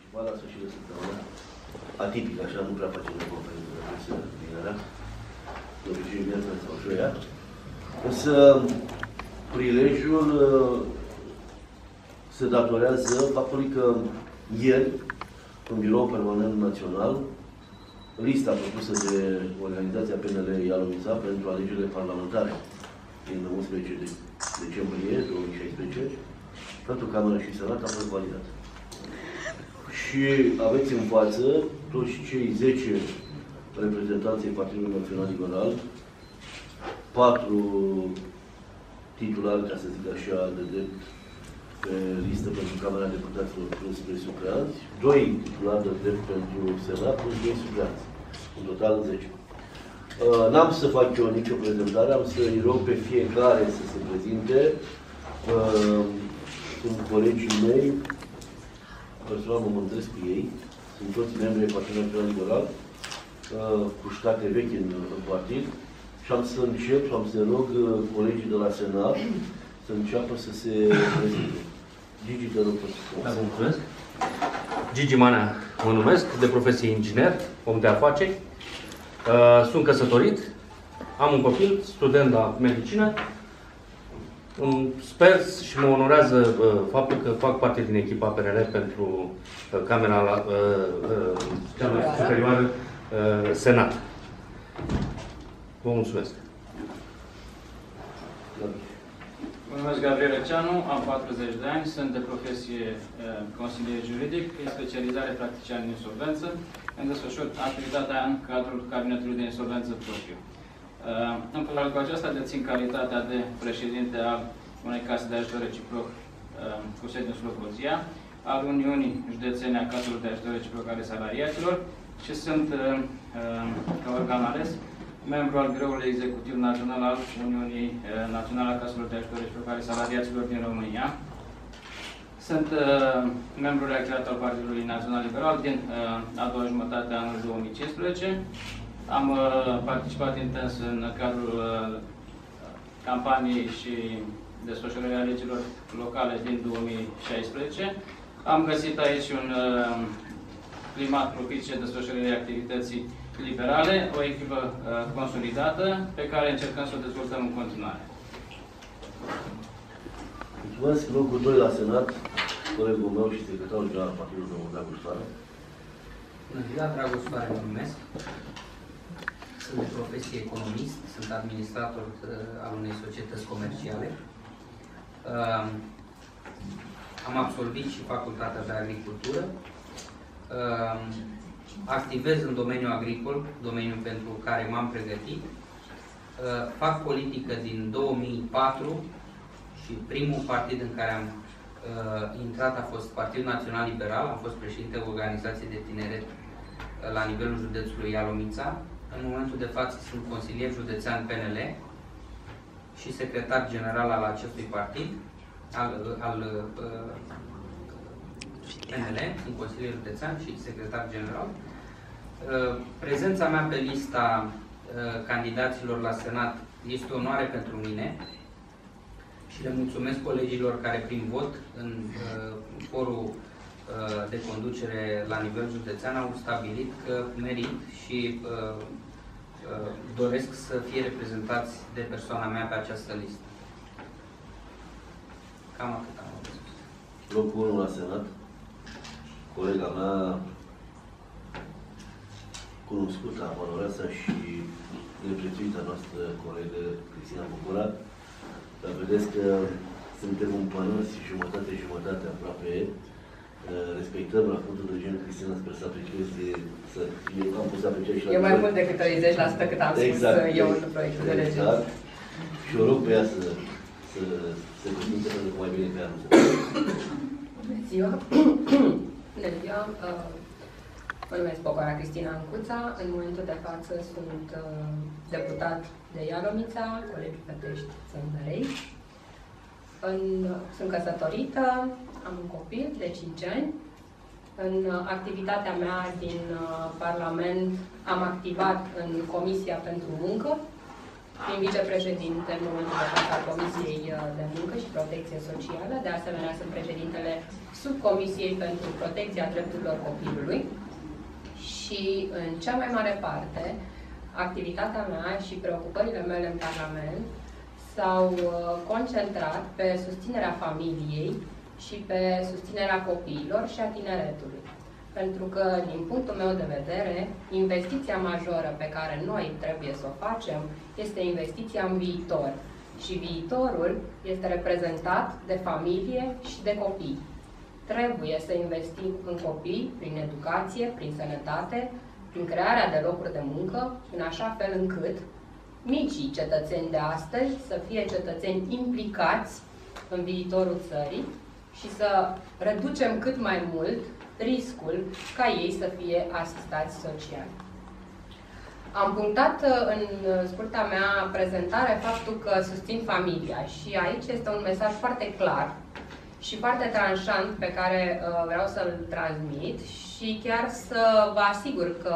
va la sfârșit de săptămână. Atipic, așa, nu prea facem de conferință de presă vinerea. De obicei, miercuri sau joia. Însă, prilejul se datorează faptului că ieri, în Biroul Permanent Național, lista propusă de organizația PNL Ialomița pentru alegerile parlamentare din 11 decembrie 2016, pentru Cameră și Senat, a fost validată. Și aveți în față toți cei 10 reprezentanți ai Partidului Național Liberal, 4 titulari, ca să zic așa, de drept pe listă pentru Camera Deputaților plus 2 supleanți, 2 titulari de drept pentru Senat plus 2 supleanți. În total 10. N-am să fac eu nicio prezentare, am să-i rog pe fiecare să se prezinte. Sunt colegii mei, personal mă mândresc cu ei, sunt toți membri ai Partidului Național Liberal, cu ștate vechi în partid, și am să încep și am să rog colegii de la Senat să înceapă să se prezinte. Gigi, te rog. Da, vă mulțumesc. Gigi Manea mă numesc, de profesie inginer, om de afaceri. Sunt căsătorit, am un copil, student la medicină. Sper și mă onorează faptul că fac parte din echipa PNL pentru Camera Superioară Senat. Vă mulțumesc. Mă numesc Gabriel Răceanu, am 40 de ani, sunt de profesie consilier juridic, în specializare practician în insolvență. Îmi desfășur activitatea în cadrul Cabinetului de Insolvență propriu. În paralel cu aceasta dețin calitatea de președinte al unei case de ajutor reciproc cu sediu în Slobozia, al Uniunii Județene a Caselor de Ajutor Reciproc ale Salariaților și sunt, ca organ ales, membru al Biroului Executiv Național al Uniunii Naționale a Caselor de Ajutor Reciproc ale Salariaților din România. Sunt membru reactivat al Partidului Național Liberal din a doua jumătate a anului 2015. Am participat intens în cadrul campaniei și desfășurării alegerilor locale din 2016. Am găsit aici un climat propice desfășurării activității liberale, o echipă consolidată, pe care încercăm să o dezvoltăm în continuare. Mulțumesc. Locul 2 la Senat, colegul meu și secretarul general al Partidului, domnul Dragoș Soare. Bună ziua, Dragoș Soare mă numesc. Sunt de profesie economist, sunt administrator al unei societăți comerciale. Am absolvit și facultatea de agricultură. Activez în domeniul agricol, domeniul pentru care m-am pregătit. Fac politică din 2004 și primul partid în care am intrat a fost Partidul Național Liberal. Am fost președinte organizației de tineret la nivelul județului Ialomița. În momentul de față sunt consilier județean PNL și secretar general al acestui partid, al PNL, sunt consilier județean și secretar general. Prezența mea pe lista candidaților la Senat este o onoare pentru mine și le mulțumesc colegilor care prin vot în forul de conducere la nivel județean au stabilit că merit și doresc să fie reprezentați de persoana mea pe această listă. Cam atât am spus. Locul 1 la Senat, colega mea cunoscută, valoroasă și neprețuita noastră colegă Cristina Bucura. Dar vedeți că suntem un pănăți jumătate aproape. Respectăm raportul de gen. Cristina, sper să aprecieze, am pus să apreciez și la... E mai mult decât 30% cât am spus eu în proiectul de lege. Și o rog pe ea să se prezinte pentru că mai bine pe ea. Bună ziua! Bună ziua! Mă numesc Pocora Cristina Ancuța. În momentul de față sunt deputat de Ialomița, Colegiul Pătești, Țăndărei. Sunt căsătorită, am un copil de 5 ani. În activitatea mea din Parlament am activat în Comisia pentru Muncă fiind vicepreședinte în momentul de față al Comisiei de Muncă și Protecție Socială. De asemenea, sunt președintele Subcomisiei pentru Protecția Drepturilor Copilului. Și, în cea mai mare parte, activitatea mea și preocupările mele în Parlament s-au concentrat pe susținerea familiei și pe susținerea copiilor și a tineretului. Pentru că, din punctul meu de vedere, investiția majoră pe care noi trebuie să o facem este investiția în viitor. Și viitorul este reprezentat de familie și de copii. Trebuie să investim în copii prin educație, prin sănătate, prin crearea de locuri de muncă, în așa fel încât micii cetățeni de astăzi să fie cetățeni implicați în viitorul țării și să reducem cât mai mult riscul ca ei să fie asistați social. Am punctat în scurta mea prezentare faptul că susțin familia și aici este un mesaj foarte clar și foarte tranșant pe care vreau să-l transmit și chiar să vă asigur că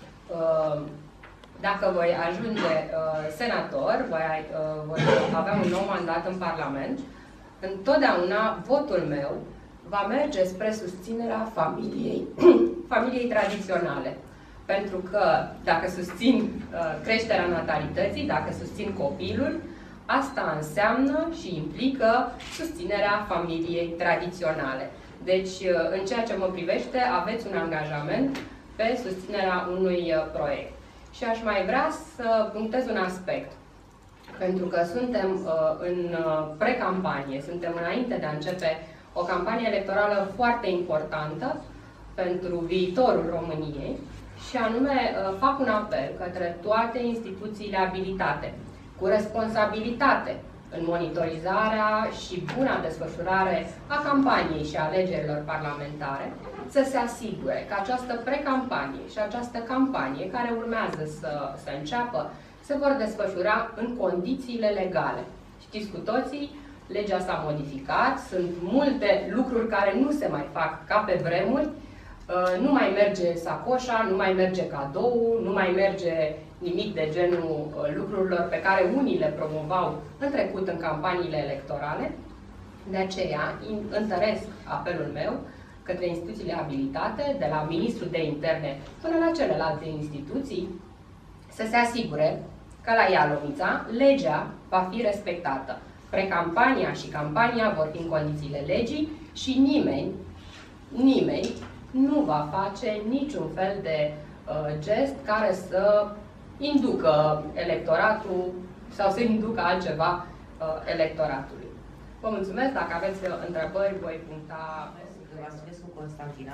dacă voi ajunge senator, voi avea un nou mandat în Parlament, întotdeauna votul meu va merge spre susținerea familiei tradiționale. Pentru că dacă susțin creșterea natalității, dacă susțin copilul, asta înseamnă și implică susținerea familiei tradiționale. Deci, în ceea ce mă privește, aveți un angajament pe susținerea unui proiect. Și aș mai vrea să punctez un aspect. Pentru că suntem în pre-campanie, suntem înainte de a începe o campanie electorală foarte importantă pentru viitorul României și anume fac un apel către toate instituțiile abilitate, cu responsabilitate în monitorizarea și buna desfășurare a campaniei și a alegerilor parlamentare, să se asigure că această precampanie și această campanie care urmează să înceapă se vor desfășura în condițiile legale. Știți cu toții, legea s-a modificat, sunt multe lucruri care nu se mai fac ca pe vremuri, nu mai merge sacoșa, nu mai merge cadou, nu mai merge nimic de genul lucrurilor pe care unii le promovau în trecut în campaniile electorale. De aceea întăresc apelul meu către instituțiile abilitate, de la Ministrul de Interne până la celelalte instituții, să se asigure că la Ialomița legea va fi respectată. Precampania și campania vor fi în condițiile legii și nimeni nu va face niciun fel de gest care să inducă electoratul sau să inducă altceva electoratului. Vă mulțumesc. Dacă aveți întrebări, voi puncta. Vasculescu Constantina.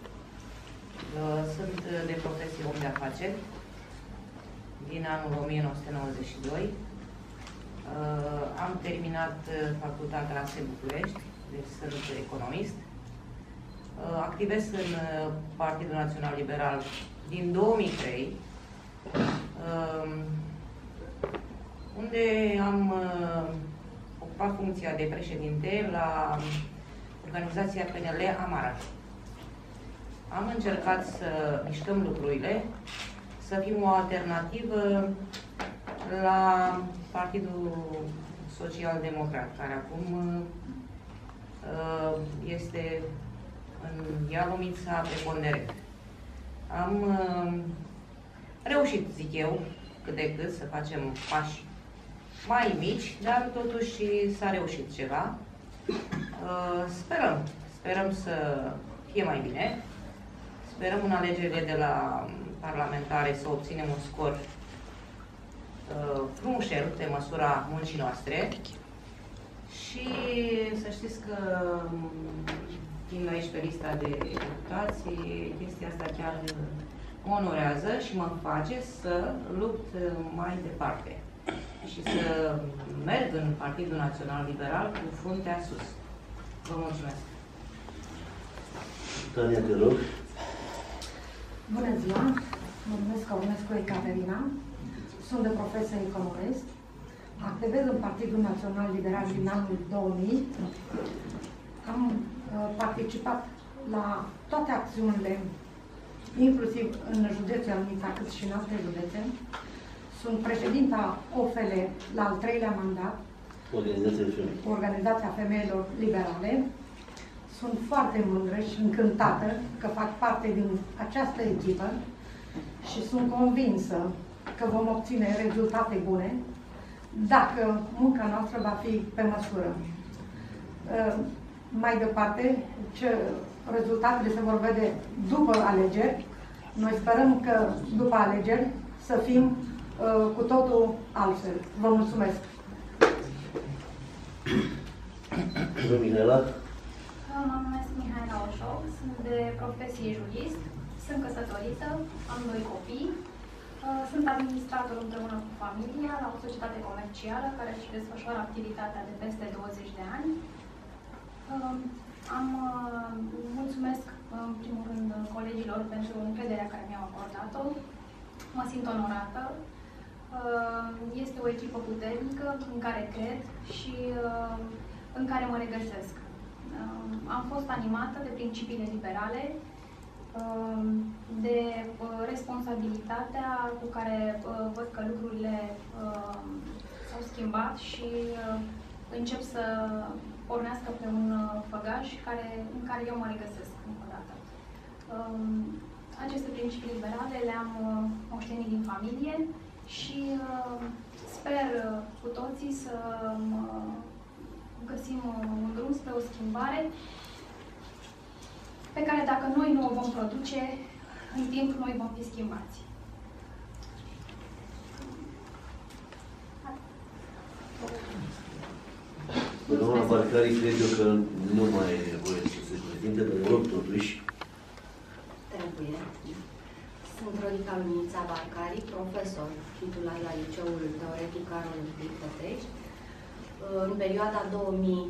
Sunt de profesie om de afaceri din anul 1992. Am terminat facultatea la SE București, deci sunt economist. Activez în Partidul Național Liberal din 2003, unde am ocupat funcția de președinte la organizația PNL Amaraș. Am încercat să mișcăm lucrurile, să fim o alternativă la Partidul Social-Democrat, care acum este în Ialomița preponderent. Am reușit, zic eu, cât de cât să facem pași mai mici, dar totuși s-a reușit ceva. Sperăm să fie mai bine. Sperăm în alegerile de la parlamentare să obținem un scor frumușel pe măsura muncii noastre. Și să știți că fiind aici pe lista de deputați, chestia asta chiar mă onorează și mă face să lupt mai departe și să merg în Partidul Național Liberal cu fruntea sus. Vă mulțumesc! Tania, te rog. Bună ziua! Mă numesc Căunescu Ecaterina. Sunt de profesie economist. Activez în Partidul Național Liberal din anul 2000. Am participat la toate acțiunile, inclusiv în județul Ialomița, cât și în alte județe. Sunt președinta OFL la al 3-lea mandat, Organizația Femeilor Liberale. Sunt foarte mândră și încântată că fac parte din această echipă și sunt convinsă că vom obține rezultate bune dacă munca noastră va fi pe măsură. Mai departe, rezultatele se vor vede după alegeri. Noi sperăm că după alegeri să fim cu totul altfel. Vă mulțumesc! Mihaela? Mă numesc Mihaela Oșov, sunt de profesie jurist, sunt căsătorită, am 2 copii, sunt administrator împreună cu familia la o societate comercială care își desfășoară activitatea de peste 20 de ani. Mulțumesc în primul rând colegilor pentru încrederea care mi-au acordat-o. Mă simt onorată. Este o echipă puternică în care cred și în care mă regăsesc. Am fost animată de principiile liberale, de responsabilitatea cu care văd că lucrurile s-au schimbat și încep să pornească pe un făgaș în care eu mă regăsesc încă o dată. Aceste principii liberale le-am moștenit din familie și sper cu toții să găsim un drum spre o schimbare pe care dacă noi nu o vom produce, în timp noi vom fi schimbați. Doamna Barcari, cred eu că nu mai e nevoie să se prezinte, dar rog totuși. Trebuie. Sunt Rodica Luminița Barcari, profesor titular la Liceul Teoretic Carol I Pătești. În perioada 2006-2012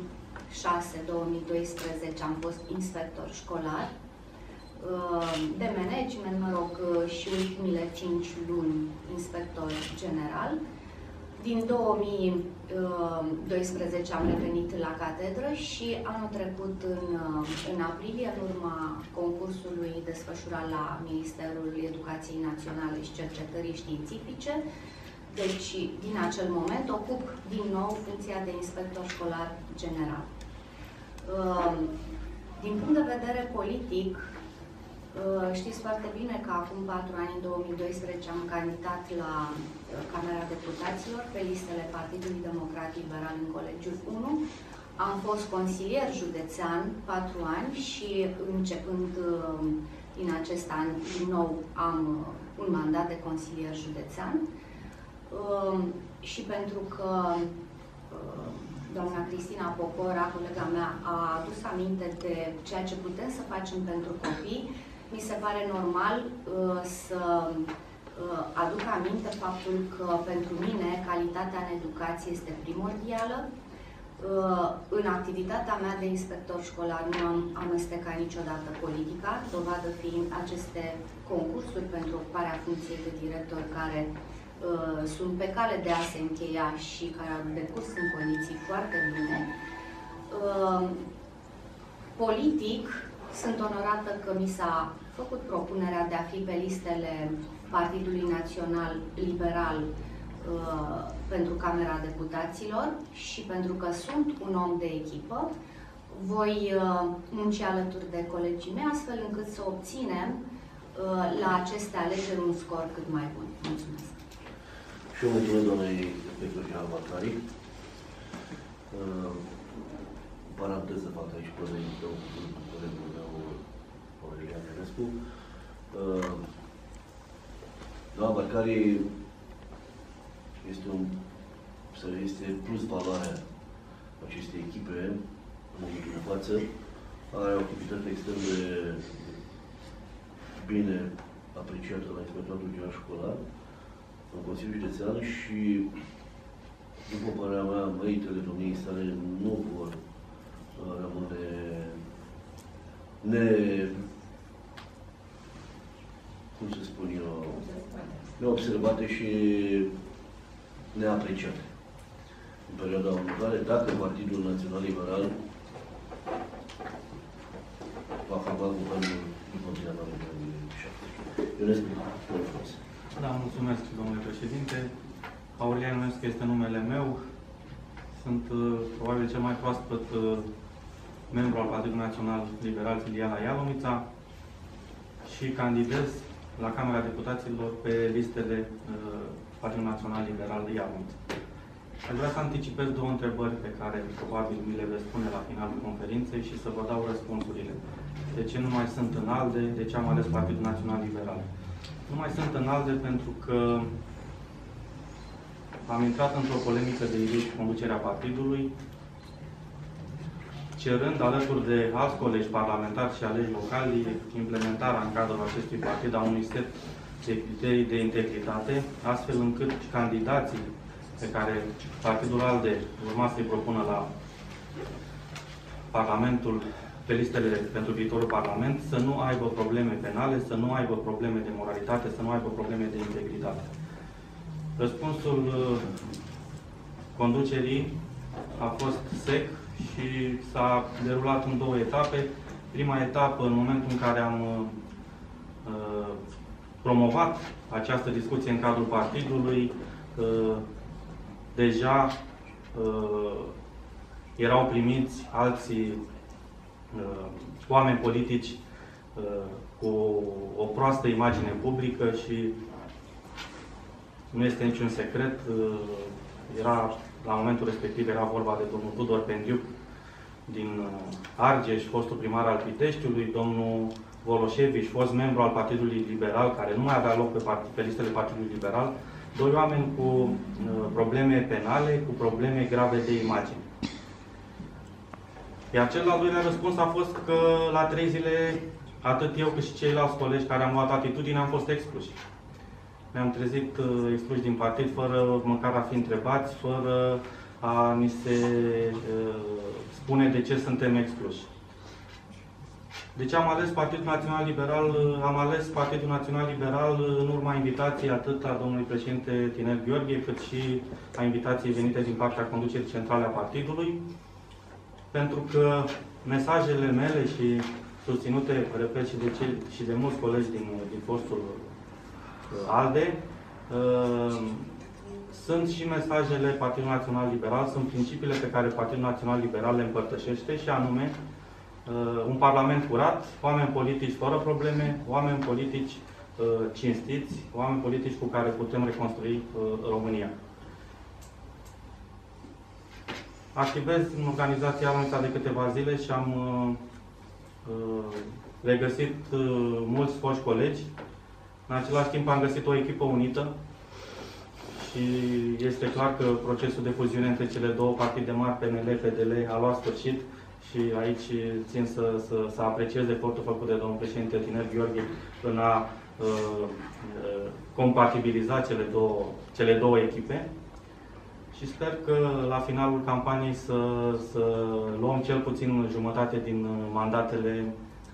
am fost inspector școlar de management, mă rog, și ultimile 5 luni inspector general. Din 2012 am revenit la catedră și anul trecut, în aprilie, în urma concursului desfășurat la Ministerul Educației Naționale și Cercetării Științifice, deci din acel moment ocup din nou funcția de inspector școlar general. Din punct de vedere politic, știți foarte bine că acum 4 ani, în 2012, am candidat la Camera Deputaților pe listele Partidului Democrat Liberal în Colegiul 1. Am fost consilier județean 4 ani și începând din acest an, din nou, am un mandat de consilier județean. Și pentru că doamna Cristina Popora, colega mea, a adus aminte de ceea ce putem să facem pentru copii, mi se pare normal să aduc aminte faptul că pentru mine calitatea în educație este primordială. În activitatea mea de inspector școlar nu am amestecat niciodată politica, dovadă fiind aceste concursuri pentru ocuparea funcției de director care sunt pe cale de a se încheia și care au decurs în condiții foarte bune. Politic, sunt onorată că mi s-a făcut propunerea de a fi pe listele Partidului Național Liberal pentru Camera Deputaților și pentru că sunt un om de echipă, voi munci alături de colegii mei, astfel încât să obținem la aceste alegeri un scor cât mai bun. Mulțumesc! Și eu mulțumesc doamnei inspector general Barcari. Paranteză fac aici colegul meu, Aurelian Enescu. Doamna Barcari este plus valoarea acestei echipe în momentul de față. Are o activitate extrem de bine apreciată la Inspectoratul General Școlar, în Consiliul Județean și, după părerea mea, meritele domniei sale nu vor rămâne cum să spun eu, neobservate și neapreciate. În perioada următoare, dacă Partidul Național Liberal va forma guvernul după finalul 2017. Eu ne spun frumos. Da, mulțumesc, domnule președinte. Aurelian Ionescu este numele meu. Sunt probabil cel mai proaspăt membru al Partidului Național Liberal filiala Ialomița și candidez la Camera Deputaților pe listele Partidului Național Liberal de Ialomița. Aș vrea să anticipez două întrebări pe care probabil mi le veți spune la finalul conferinței și să vă dau răspunsurile. De ce nu mai sunt în ALDE? De ce am ales Partidul Național Liberal? Nu mai sunt în ALDE pentru că am intrat într-o polemică de idei cu conducerea partidului, cerând alături de alți colegi parlamentari și aleși locali implementarea în cadrul acestui partid a unui set de criterii de integritate, astfel încât candidații pe care Partidul ALDE urma să-i propună la Parlamentul, pe listele pentru viitorul Parlament, să nu aibă probleme penale, să nu aibă probleme de moralitate, să nu aibă probleme de integritate. Răspunsul conducerii a fost sec și s-a derulat în două etape. Prima etapă, în momentul în care am promovat această discuție în cadrul partidului, deja erau primiți alții oameni politici cu o proastă imagine publică și nu este niciun secret. La momentul respectiv era vorba de domnul Tudor Pendiuc din Argeș, fostul primar al Piteștiului, domnul Voloșevici, fost membru al Partidului Liberal, care nu mai avea loc pe listele Partidului Liberal, doi oameni cu probleme penale, cu probleme grave de imagine. Iar cel al doilea răspuns a fost că la 3 zile, atât eu cât și ceilalți colegi care am luat atitudine, am fost excluși. Ne-am trezit excluși din partid, fără măcar a fi întrebați, fără a ni se spune de ce suntem excluși. De ce am ales Partidul Național Liberal? Am ales Partidul Național Liberal în urma invitației atât a domnului președinte Tinel Gheorghe, cât și a invitației venite din partea conducerii centrale a partidului, pentru că mesajele mele și susținute, repet, și de mulți colegi din fostul ALDE, sunt și mesajele Partidului Național Liberal, sunt principiile pe care Partidul Național Liberal le împărtășește, și anume un parlament curat, oameni politici fără probleme, oameni politici cinstiți, oameni politici cu care putem reconstrui România. Activez în organizația Ialomița de câteva zile și am regăsit mulți foști colegi. În același timp am găsit o echipă unită și este clar că procesul de fuziune între cele două partide mari, PNL, PDL, a luat sfârșit și aici țin să apreciez efortul făcut de domnul președinte Tinel Gheorghe în a compatibiliza cele două echipe. Și sper că la finalul campaniei să luăm cel puțin jumătate din mandatele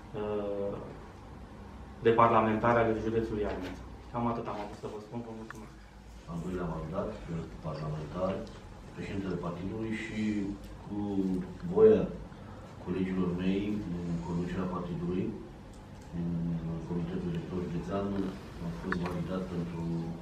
de parlamentare ale județului Ialomița. Cam atât am avut să vă spun. Vă mulțumesc. Al doilea mandat parlamentar, președintele partidului și cu voia colegilor mei în conducerea partidului, în Comitetul Director Județean, am fost validat pentru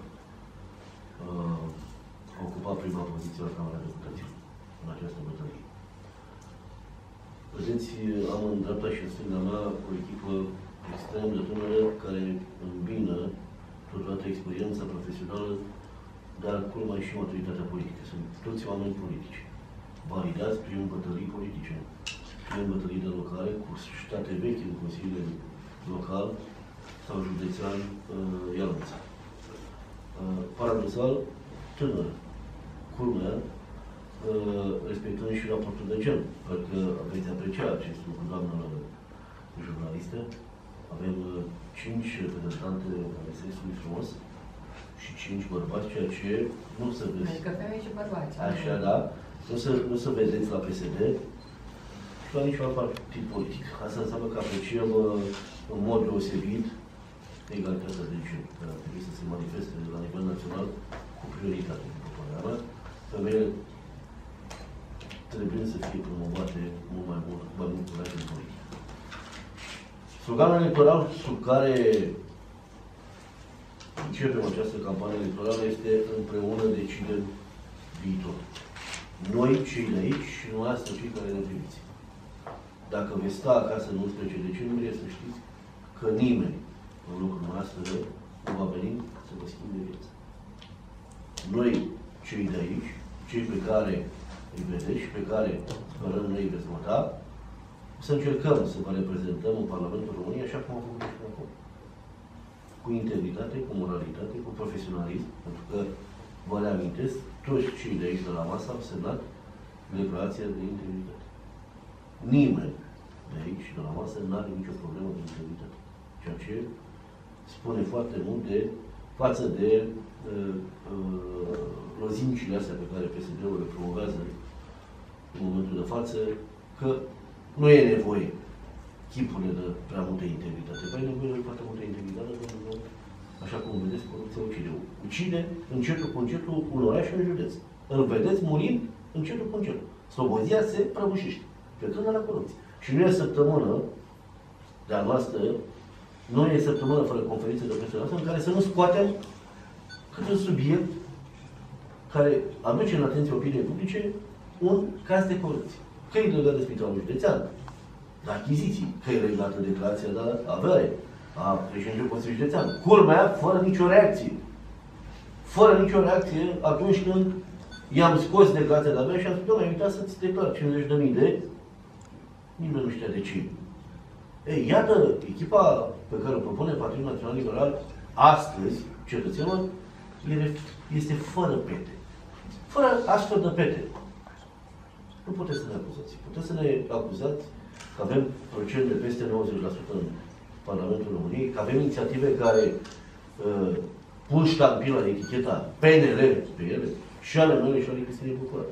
a ocupa prima poziție la Camera Deputaților în această bătălie. Vedeți, am în dreapta și în stânga mea o echipă extrem de tânără care îmbină totodată experiența profesională, dar culmea și maturitatea politică. Sunt toți oameni politici, validați prin bătălii politice, prin bătălii de locale, cu state vechi în Consiliul Local sau Județean Ialomița. Paradoxal, tânăr, culmea, respectând și raportul de gen. Cred că veți aprecia acest lucru, doamnă jurnalistă. Avem 5 reprezentante ale sexului frumos și 5 bărbați, ceea ce nu se vede. Adică femei și bărbați. Așa, da. Nu se vedeți la PSD și la niciun alt partid politic. Asta înseamnă că apreciem în mod deosebit egalitatea de gen, care ar trebui să se manifeste la nivel național cu prioritate, după părerea mea. Femeile trebuie să fie promovate mult mai mult în politică. Sloganul electoral sub care începem această campanie electorală este împreună decidem viitor. Noi, cei de aici și dumneavoastră, cei care ne primiți. Dacă veți sta acasă în 11 decembrie, să știți că nimeni în locul noastră nu va veni să vă schimbe viața. Noi, cei de aici, cei pe care îi vedeți și pe care sperăm noi îi veți vota, să încercăm să vă reprezentăm în Parlamentul României așa cum am făcut și acum. Cu integritate, cu moralitate, cu profesionalism, pentru că, vă reamintesc, toți cei de aici de la masă au semnat declarația de integritate. Nimeni de aici, de la masă, nu are nicio problemă de integritate. Ceea ce spune foarte mult de față de lozincile astea pe care PSD-ul le promovează în momentul de față, că nu e nevoie chipurile de prea multă integritate. Păi e nevoie de foarte multă integritate, pentru că, așa cum vedeți, corupția ucide. Ucide încetul cu încetul un oraș și un județ. Îl vedeți murind încetul cu încetul. Slobozia se prăbușește, plecând la corupție. Și nu e săptămână de-a noastră, nu e săptămână fără conferință de presă noastră, în care să nu scoatem câte un subiect care aduce în atenție opiniei publice un caz de corupție. Că e legat de Spitalul Județean, de achiziții, că e legat de declarația de avere a președintelui Consiliului Județean. Culmea, fără nicio reacție. Fără nicio reacție atunci când i-am scos declarația de avere și am spus, doamne, ai uitat să-ți declar 50.000 de... Nimeni nu știa de ce. Ei, iată, echipa pe care o propune Partidul Național Liberal astăzi, cetățenilor, este fără pete. Fără astfel de pete. Nu puteți să ne acuzați. Puteți să ne acuzați că avem procent de peste 90% în Parlamentul României, că avem inițiative care pun ștampila de eticheta PNL pe ele, și ale mele și ale Cristinei Bucură.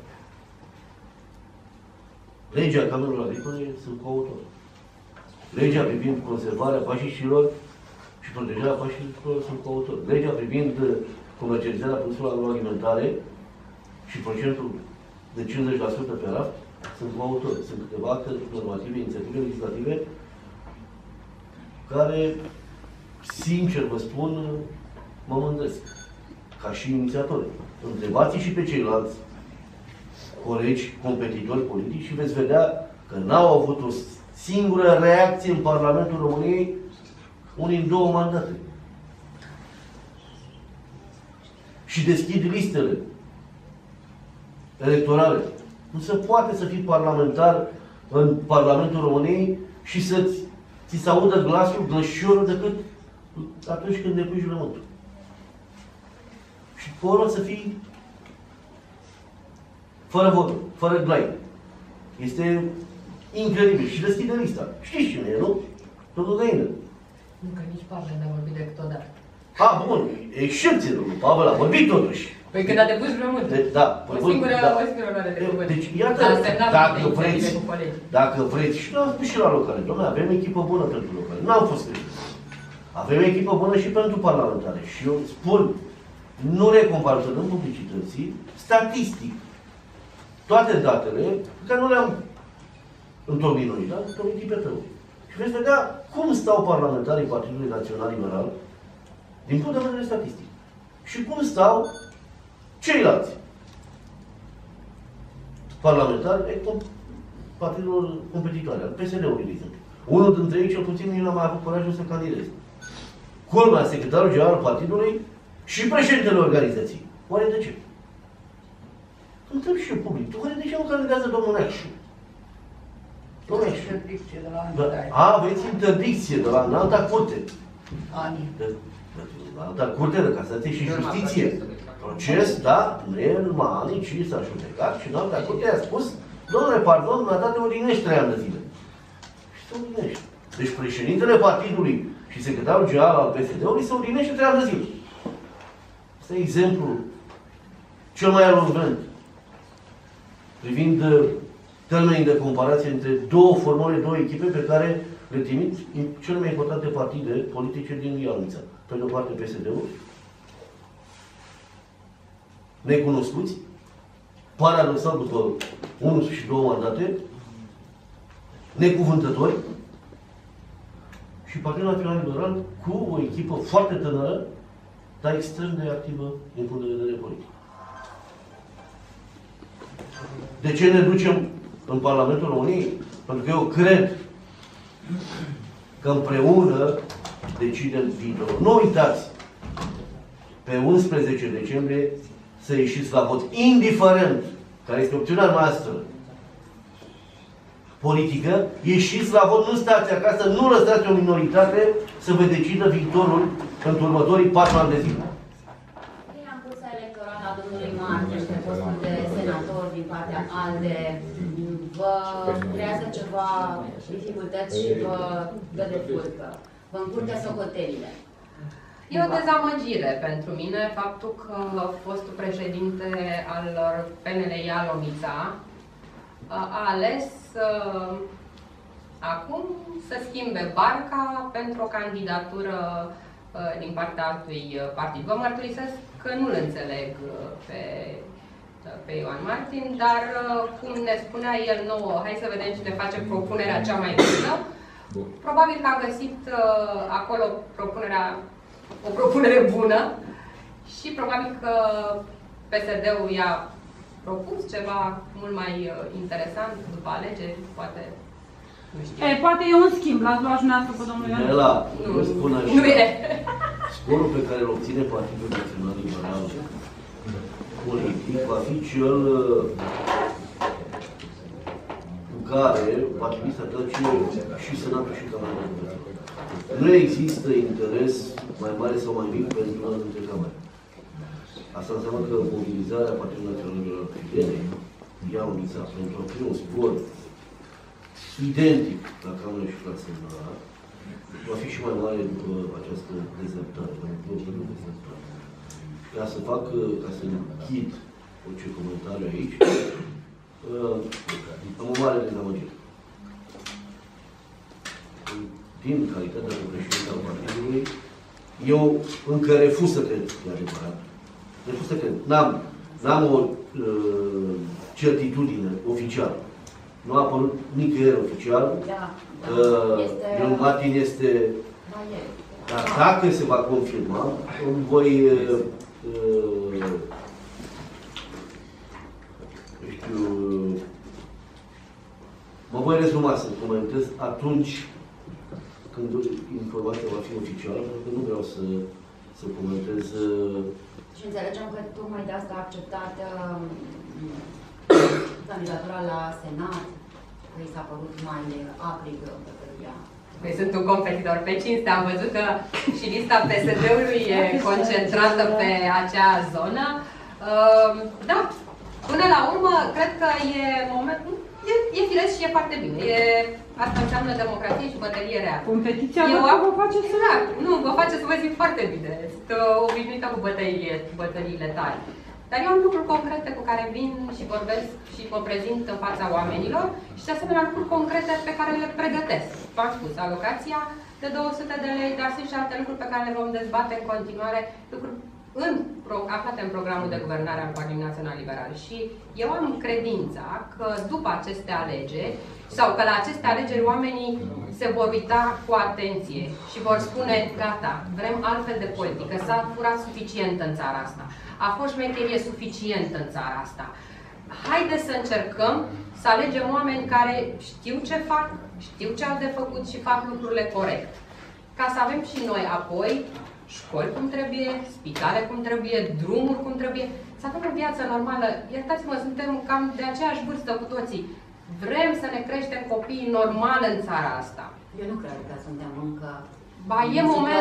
Legea Camerelor Agricole sunt coautor. Legea privind conservarea pașiștilor și protejarea pașiștilor sunt coautor. Legea privind comercializarea produselor agroalimentare și procentul de 50% pe raft sunt coautori. Sunt câteva acte normative, inițiative legislative care, sincer vă spun, mă mândresc. Ca și inițiatori. Întrebați și pe ceilalți colegi, competitori politici și veți vedea că n-au avut o singură reacție în Parlamentul României unii în 2 mandate. Și deschid listele electorale. Nu se poate să fii parlamentar în Parlamentul României și să ți se audă glasul, glășiorul decât atunci când depui jurământul. Și pe urmă să fii fără vorbă, fără glai. Este incredibil. Și deschide lista. Știți cine e, nu? Domnul Găină. Nu, că nici Pavel n-a vorbit decât odată. Bun. Excepție, domnul Pavel a vorbit totuși. Păi când a depus jurământul. Da. O singură oară de cuvânt. Deci, iată, dacă vreți, și l-am spus și la locale, domnule, avem echipă bună pentru locale. N-am fost critici. Avem echipă bună și pentru parlamentare. Și eu spun, nu recomparaționăm publicității, statistic, toate datele pe care nu le-am întocmit noi, dar întocmit IPT-ul. Și veți vedea cum stau parlamentarii Partidului Național Liberal din punct de vedere statistic. Și cum stau ceilalți parlamentari ai partidelor competitoare, al PSD-ului, de exemplu. Unul dintre ei, cel puțin, nu a mai avut curajul să candideze. Culmea, secretarul general al partidului și președintele organizației. Oare de ce? Întreb și eu public. Oare de ce nu candidează domnul Neacșu? Domnul Neacșu. Aveți interdicție de la înalta curte. La înalta curte de casație și justiție. Proces, da, nu e numai ani, ci s-a judecat și înalta curte a spus, domnule, pardon, mi-a dat de odinești 3 ani de zile. Și se odinește. Deci președintele partidului și secretarul general al PSD-ului se odinește 3 ani de zile. Asta e exemplul cel mai elocvent privind termenii de comparație între două formule, două echipe pe care le trimit cele mai importante partide politice din Ialnița. Pe de o parte PSD-ul, necunoscuți, paradoxal după 1 și 2 mandate, necuvântători, și Partidul Național Liberal cu o echipă foarte tânără, dar extrem de activă din punct de vedere politic. De ce ne ducem în Parlamentul României? Pentru că eu cred că împreună decidem viitorul. Nu uitați, pe 11 decembrie să ieșiți la vot, indiferent care este opțiunea noastră politică, ieșiți la vot, nu stați acasă, nu lăsați o minoritate să vă decidă viitorul pentru următorii 4 ani de zile. Prin cursa electorală a domnului Martin pe postul de senator din partea ALDE, vă creează ceva dificultăți și vă dă de furcă? Vă încurcă socotelile? E o dezamăgire pentru mine faptul că fostul președinte al PNL Ialomița a ales acum să schimbe barca pentru o candidatură din partea altui partid. Vă mărturisesc că nu-l înțeleg pe Ioan Martin, dar cum ne spunea el nouă, hai să vedem cine face propunerea cea mai bună, probabil că a găsit acolo o propunere bună și probabil că PSD-ul i-a propus ceva mult mai interesant după alegeri, poate, nu știu. Poate e un schimb, l-ați luat dumneavoastră pe domnul Ioan. Nu spun așa. Nu e. Scorul pe care îl obține Partidul Național Liberal politic va fi cel cu care partidul trece și Senatul și Camera de Deputați. Nu există interes mai mare sau mai mic pentru una dintre camere. Asta înseamnă că mobilizarea Partidului Național Liberal Ialomița pentru a obține un scor identic la Cameră și la Senat va fi și mai mare după această dezertare, ca să închid orice comentariu aici, am o mare dezamăgire. Din calitatea de președinte al partidului, eu încă refuz să cred, e adevărat. Refuz să cred. N-am o certitudine oficială. Nu a apărut nicăieri oficial. Ioan Martin este... Dar dacă se va confirma, mă voi rezuma să comentez atunci când informația va fi oficială, pentru că nu vreau să comentez. Și înțelegem că tocmai de asta a acceptat candidatura la Senat, că i s-a părut mai aprig ea. Păi sunt un competitor pe cinste. Am văzut că și lista PSD-ului e concentrată pe acea zonă. Da, până la urmă, cred că e momentul. E firesc și e foarte bine. Asta înseamnă democrație și bătălie rea. Competiția vă face să... Exact. Nu, vă face să vă zic foarte bine. Sunt obișnuită cu bătăliile tari. Dar eu am lucruri concrete cu care vin și vorbesc și mă prezint în fața oamenilor și de asemenea lucruri concrete pe care le pregătesc. V-am spus, alocația de 200 de lei, dar sunt și alte lucruri pe care le vom dezbate în continuare, lucruri aflate în programul de guvernare al Partidului Național Liberal. Și eu am credința că după aceste alegeri, sau că la aceste alegeri oamenii se vor uita cu atenție și vor spune, gata, vrem altfel de politică, s-a furat suficient în țara asta, a fost șmecherie suficient în țara asta. Haideți să încercăm să alegem oameni care știu ce fac, știu ce au de făcut și fac lucrurile corect. Ca să avem și noi apoi școli cum trebuie, spitale cum trebuie, drumuri cum trebuie, să avem o viață normală. Iertați-mă, suntem cam de aceeași vârstă cu toții. Vrem să ne creștem copiii normal în țara asta. Eu nu cred că suntem încă... Ba, e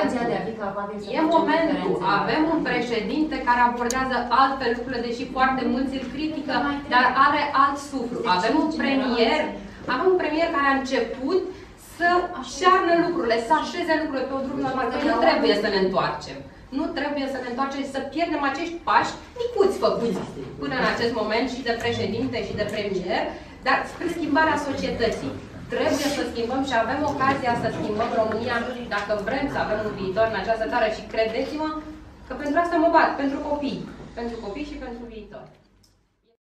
momentul. Avem un președinte care abordează alte lucruri, deși foarte mulți îl critică, dar are alt suflu. Avem un premier care a început să șearnă lucrurile, să așeze lucrurile pe o drum normal, că nu trebuie să ne întoarcem. Nu trebuie să ne întoarcem și să pierdem acești pași micuți făcuți până în acest moment și de președinte și de premier, dar spre schimbarea societății. Trebuie să schimbăm și avem ocazia să schimbăm România dacă vrem să avem un viitor în această țară și credeți-mă că pentru asta mă bat, pentru copii și pentru viitor.